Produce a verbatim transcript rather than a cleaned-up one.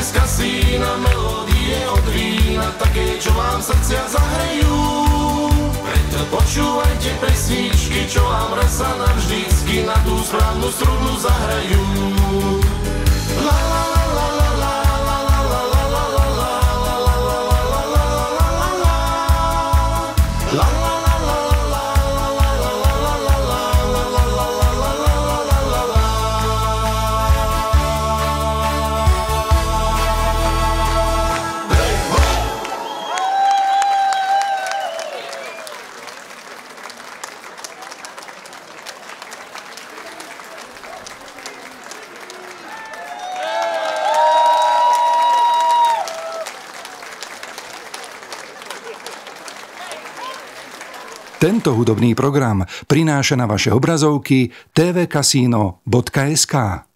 z kasína, melódie od vína, také, čo vám srdcia zahrejú. Preto počúvajte pesničky, čo vám raz a navždycky na tú správnu strunu zahrajú. La la la la la la. Tento hudobný program prináša na vaše obrazovky té vé kasino bodka es ká.